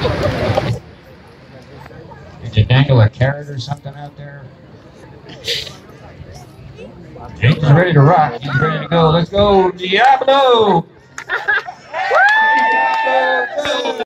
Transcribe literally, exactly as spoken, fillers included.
Did you dangle a carrot or something out there? James is ready to rock. He's ready to go. Let's go, Diablo!